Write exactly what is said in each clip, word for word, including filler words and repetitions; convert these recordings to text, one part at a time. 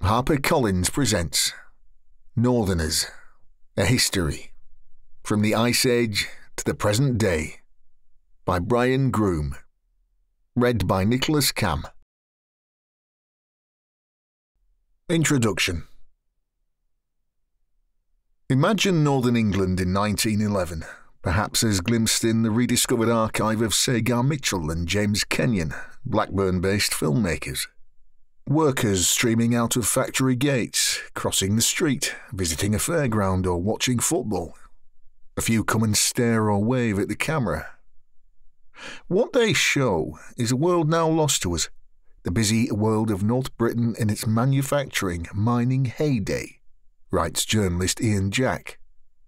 HarperCollins presents Northerners, A History, From the Ice Age to the Present Day, by Brian Groom. Read by Nicholas Camm. Introduction. Imagine Northern England in nineteen eleven, perhaps as glimpsed in the rediscovered archive of Sagar Mitchell and James Kenyon, Blackburn-based filmmakers. Workers streaming out of factory gates, crossing the street, visiting a fairground or watching football. A few come and stare or wave at the camera. What they show is a world now lost to us, the busy world of North Britain in its manufacturing, mining heyday, writes journalist Ian Jack.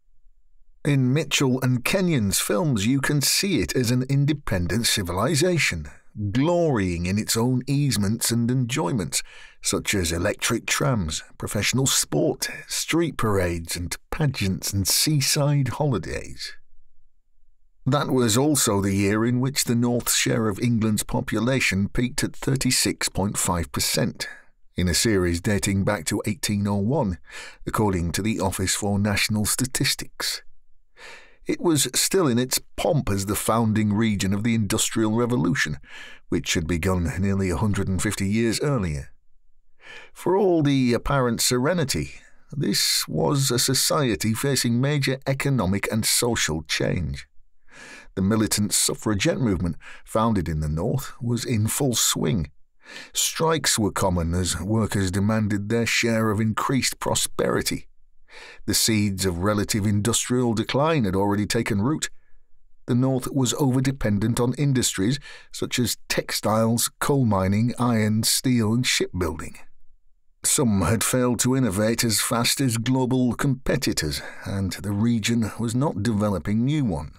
In Mitchell and Kenyon's films you can see it as an independent civilization, glorying in its own easements and enjoyments, such as electric trams, professional sport, street parades and pageants and seaside holidays. That was also the year in which the North's share of England's population peaked at thirty-six point five percent, in a series dating back to eighteen oh one, according to the Office for National Statistics. It was still in its pomp as the founding region of the Industrial Revolution, which had begun nearly one hundred fifty years earlier. For all the apparent serenity, this was a society facing major economic and social change. The militant suffragette movement, founded in the North, was in full swing. Strikes were common as workers demanded their share of increased prosperity. The seeds of relative industrial decline had already taken root. The North was over-dependent on industries such as textiles, coal mining, iron, steel and shipbuilding. Some had failed to innovate as fast as global competitors, and the region was not developing new ones.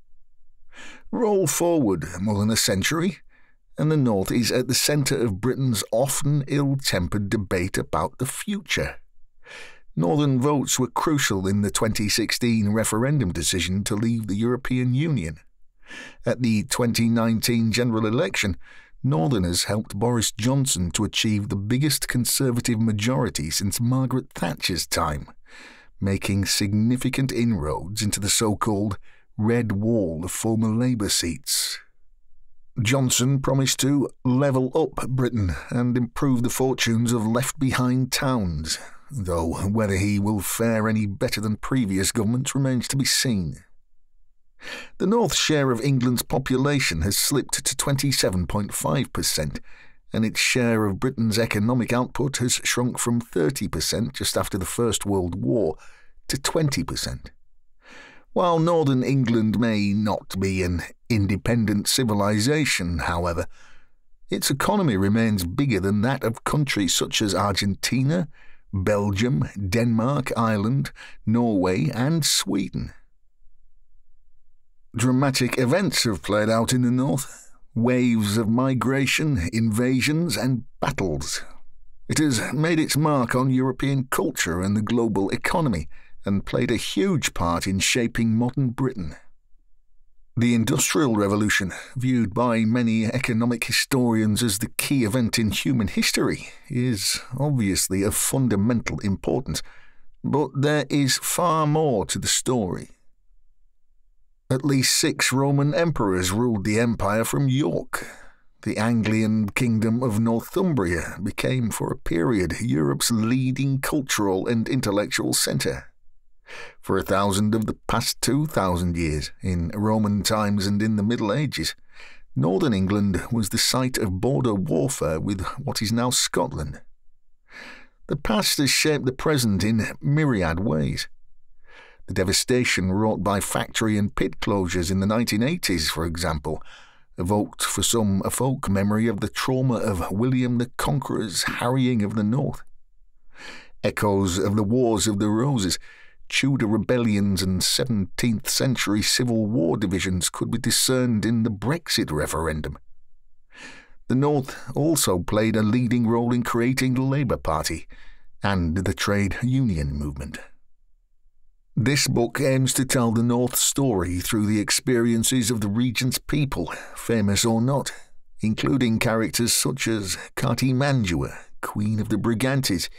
Roll forward more than a century, and the North is at the centre of Britain's often ill-tempered debate about the future. Northern votes were crucial in the twenty sixteen referendum decision to leave the European Union. At the twenty nineteen general election, Northerners helped Boris Johnson to achieve the biggest Conservative majority since Margaret Thatcher's time, making significant inroads into the so-called Red Wall of former Labour seats. Johnson promised to level up Britain and improve the fortunes of left-behind towns, though whether he will fare any better than previous governments remains to be seen. The North's share of England's population has slipped to twenty-seven point five percent, and its share of Britain's economic output has shrunk from thirty percent just after the First World War to twenty percent. While Northern England may not be an independent civilization, however, its economy remains bigger than that of countries such as Argentina, Belgium, Denmark, Ireland, Norway and Sweden. Dramatic events have played out in the North, waves of migration, invasions and battles. It has made its mark on European culture and the global economy, and played a huge part in shaping modern Britain. The Industrial Revolution, viewed by many economic historians as the key event in human history, is obviously of fundamental importance, but there is far more to the story. At least six Roman emperors ruled the empire from York. The Anglian kingdom of Northumbria became for a period Europe's leading cultural and intellectual centre. For a thousand of the past two thousand years, in Roman times and in the Middle Ages, Northern England was the site of border warfare with what is now Scotland. The past has shaped the present in myriad ways. The devastation wrought by factory and pit closures in the nineteen eighties, for example, evoked for some a folk memory of the trauma of William the Conqueror's harrying of the North. Echoes of the Wars of the Roses, Tudor rebellions and seventeenth century Civil War divisions could be discerned in the Brexit referendum. The North also played a leading role in creating the Labour Party and the trade union movement. This book aims to tell the North story through the experiences of the region's people, famous or not, including characters such as Kati Manjua, Queen of the Brigantes,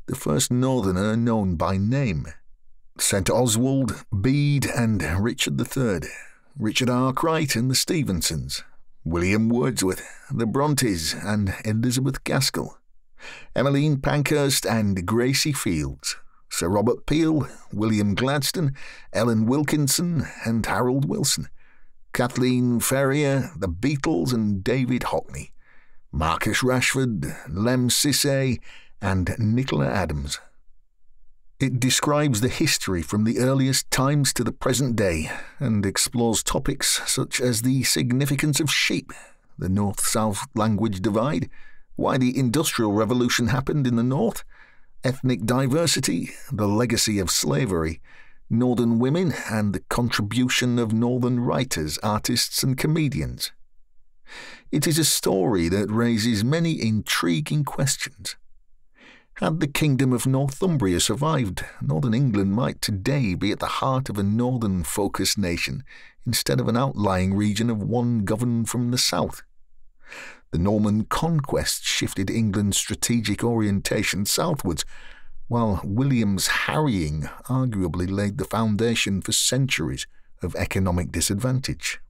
the first northerner known by name. Saint Oswald, Bede and Richard the Third, Richard Arkwright and the Stevensons, William Wordsworth, the Brontes and Elizabeth Gaskell, Emmeline Pankhurst and Gracie Fields, Sir Robert Peel, William Gladstone, Ellen Wilkinson and Harold Wilson, Kathleen Ferrier, the Beatles and David Hockney, Marcus Rashford, Lem Sissay and Nicola Adams. It describes the history from the earliest times to the present day and explores topics such as the significance of sheep, the North-South language divide, why the Industrial Revolution happened in the North, ethnic diversity, the legacy of slavery, Northern women, and the contribution of Northern writers, artists and comedians. It is a story that raises many intriguing questions. Had the Kingdom of Northumbria survived, Northern England might today be at the heart of a northern-focused nation instead of an outlying region of one governed from the south. The Norman conquest shifted England's strategic orientation southwards, while William's harrying arguably laid the foundation for centuries of economic disadvantage.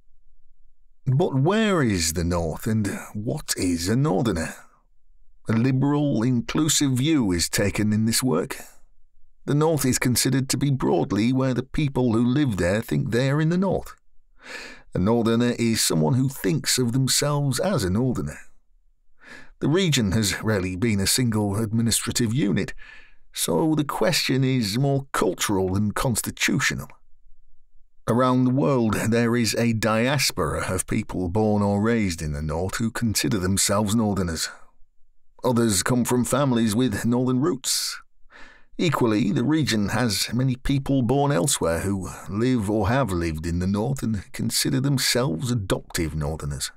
But where is the North, and what is a northerner? A liberal, inclusive view is taken in this work. The North is considered to be broadly where the people who live there think they are in the North. A northerner is someone who thinks of themselves as a northerner. The region has rarely been a single administrative unit, so the question is more cultural than constitutional. Around the world there is a diaspora of people born or raised in the North who consider themselves northerners. Others come from families with northern roots. Equally, the region has many people born elsewhere who live or have lived in the North and consider themselves adoptive northerners.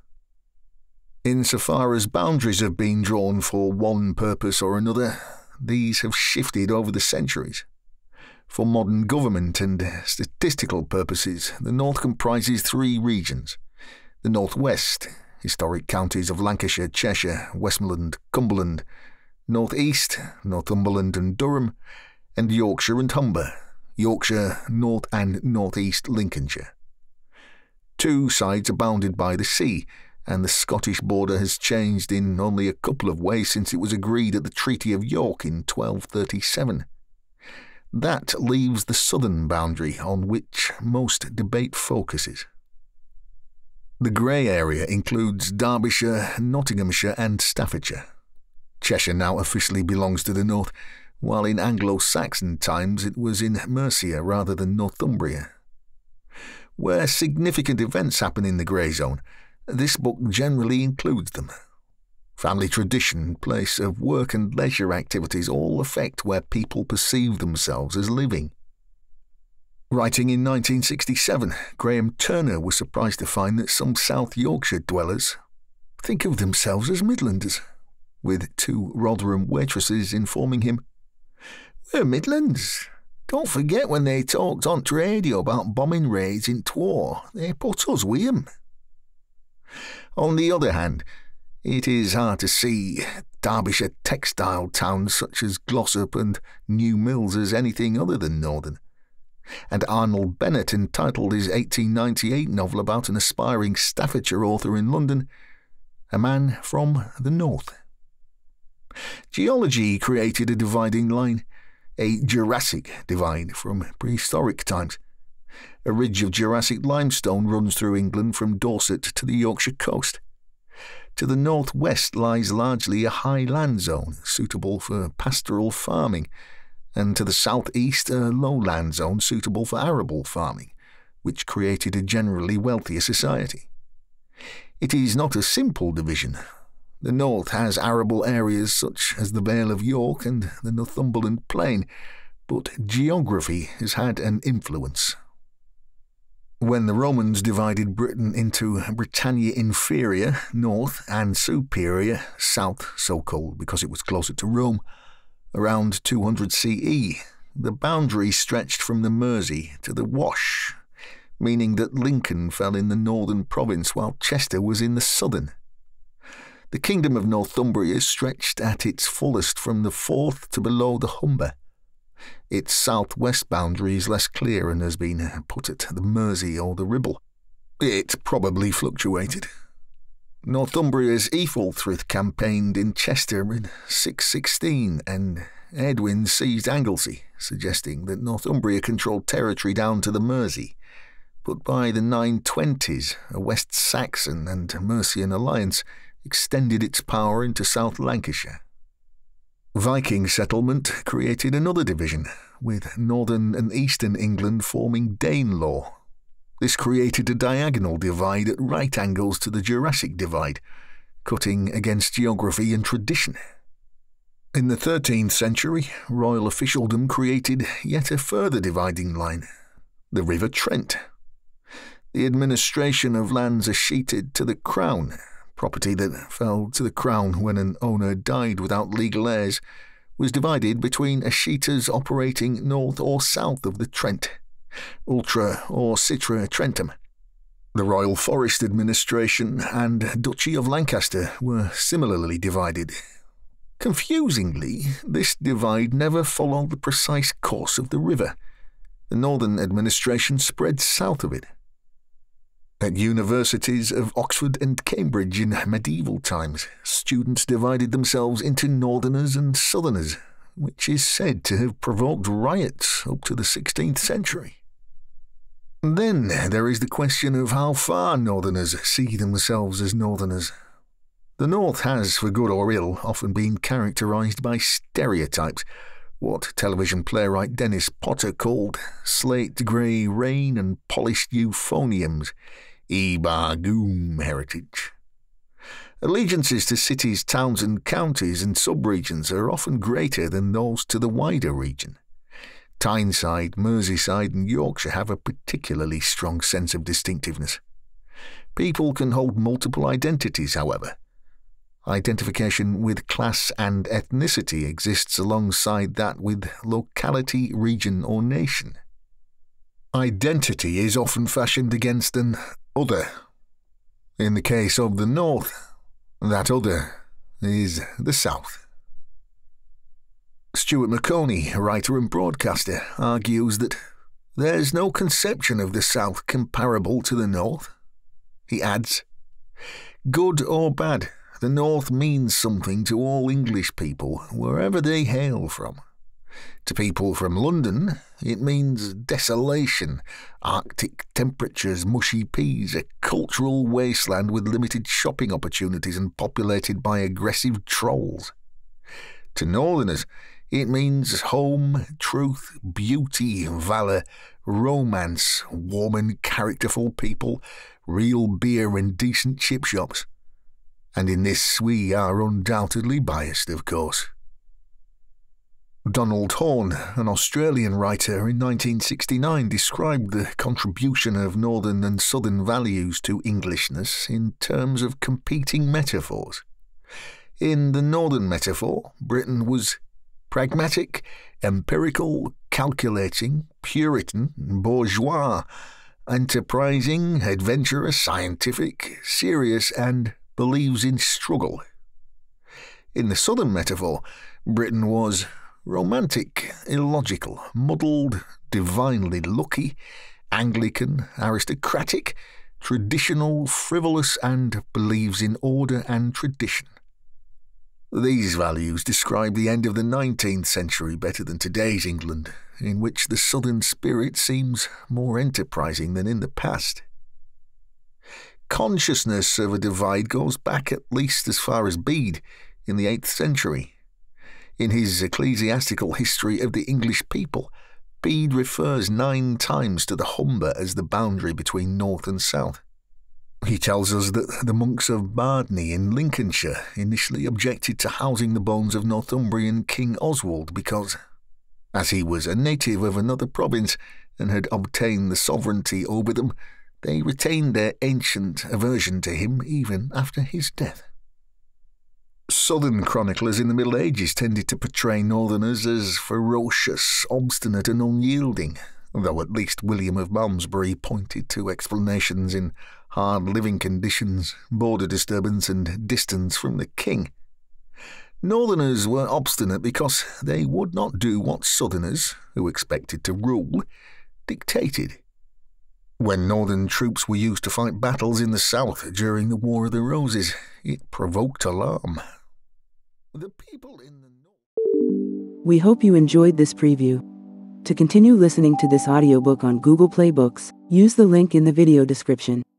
Insofar as boundaries have been drawn for one purpose or another, these have shifted over the centuries. For modern government and statistical purposes, the North comprises three regions: the North-West, historic counties of Lancashire, Cheshire, Westmoreland, Cumberland; North-East, Northumberland and Durham; and Yorkshire and Humber, Yorkshire, North and North-East Lincolnshire. Two sides are bounded by the sea, and the Scottish border has changed in only a couple of ways since it was agreed at the Treaty of York in twelve thirty-seven. That leaves the southern boundary on which most debate focuses. The grey area includes Derbyshire, Nottinghamshire and Staffordshire. Cheshire now officially belongs to the North, while in Anglo-Saxon times it was in Mercia rather than Northumbria. Where significant events happen in the grey zone, this book generally includes them. Family tradition, place of work and leisure activities all affect where people perceive themselves as living. Writing in nineteen sixty-seven, Graham Turner was surprised to find that some South Yorkshire dwellers think of themselves as Midlanders, with two Rotherham waitresses informing him, "We're Midlands. Don't forget when they talked on t' radio about bombing raids in Twar, they put us with 'em." On the other hand, it is hard to see Derbyshire textile towns such as Glossop and New Mills as anything other than northern. And Arnold Bennett entitled his eighteen ninety-eight novel about an aspiring Staffordshire author in London, "A Man from the North." Geology created a dividing line, a Jurassic divide from prehistoric times. A ridge of Jurassic limestone runs through England from Dorset to the Yorkshire coast. To the northwest lies largely a high land zone suitable for pastoral farming, and to the southeast a lowland zone suitable for arable farming, which created a generally wealthier society. It is not a simple division. The north has arable areas such as the Vale of York and the Northumberland Plain, but geography has had an influence. When the Romans divided Britain into Britannia Inferior, north, and Superior, south, so called because it was closer to Rome, around two hundred C E, the boundary stretched from the Mersey to the Wash, meaning that Lincoln fell in the northern province while Chester was in the southern. The kingdom of Northumbria stretched at its fullest from the Forth to below the Humber. Its south-west boundary is less clear and has been put at the Mersey or the Ribble. It probably fluctuated. Northumbria's Ethelthryth campaigned in Chester in six sixteen, and Edwin seized Anglesey, suggesting that Northumbria controlled territory down to the Mersey. But by the nine twenties, a West Saxon and Mercian alliance extended its power into South Lancashire. Viking settlement created another division, with northern and eastern England forming Danelaw. This created a diagonal divide at right angles to the Jurassic divide, cutting against geography and tradition. In the thirteenth century, royal officialdom created yet a further dividing line, the River Trent. The administration of lands escheated to the Crown, property that fell to the Crown when an owner died without legal heirs, was divided between escheators operating north or south of the Trent, Ultra or Citra Trentum. The Royal Forest Administration and Duchy of Lancaster were similarly divided. Confusingly, this divide never followed the precise course of the river. The northern administration spread south of it. At universities of Oxford and Cambridge in medieval times, students divided themselves into northerners and southerners, which is said to have provoked riots up to the sixteenth century. Then there is the question of how far northerners see themselves as northerners. The North has, for good or ill, often been characterised by stereotypes, what television playwright Dennis Potter called slate-grey rain and polished euphoniums, Ebargoom heritage. Allegiances to cities, towns and counties and sub-regions are often greater than those to the wider region. Tyneside, Merseyside and Yorkshire have a particularly strong sense of distinctiveness. People can hold multiple identities, however. Identification with class and ethnicity exists alongside that with locality, region or nation. Identity is often fashioned against an other. In the case of the North, that other is the South. Stuart Maconie, writer and broadcaster, argues that there's no conception of the South comparable to the North. He adds, "Good or bad, the North means something to all English people, wherever they hail from. To people from London, it means desolation, Arctic temperatures, mushy peas, a cultural wasteland with limited shopping opportunities and populated by aggressive trolls. To Northerners, it means home, truth, beauty, valour, romance, warm and characterful people, real beer and decent chip shops. And in this we are undoubtedly biased, of course." Donald Horne, an Australian writer, in nineteen sixty-nine described the contribution of northern and southern values to Englishness in terms of competing metaphors. In the northern metaphor, Britain was pragmatic, empirical, calculating, Puritan, bourgeois, enterprising, adventurous, scientific, serious, and believes in struggle. In the southern metaphor, Britain was romantic, illogical, muddled, divinely lucky, Anglican, aristocratic, traditional, frivolous, and believes in order and tradition. These values describe the end of the nineteenth century better than today's England, in which the southern spirit seems more enterprising than in the past. Consciousness of a divide goes back at least as far as Bede in the eighth century. In his ecclesiastical history of the English people, Bede refers nine times to the Humber as the boundary between north and south. He tells us that the monks of Bardney in Lincolnshire initially objected to housing the bones of Northumbrian King Oswald because, as he was a native of another province and had obtained the sovereignty over them, they retained their ancient aversion to him even after his death. Southern chroniclers in the Middle Ages tended to portray Northerners as ferocious, obstinate and unyielding, though at least William of Malmesbury pointed to explanations in hard living conditions, border disturbance and distance from the king. Northerners were obstinate because they would not do what Southerners, who expected to rule, dictated. When Northern troops were used to fight battles in the South during the War of the Roses, it provoked alarm. The people in the North... We hope you enjoyed this preview. To continue listening to this audiobook on Google Play Books, use the link in the video description.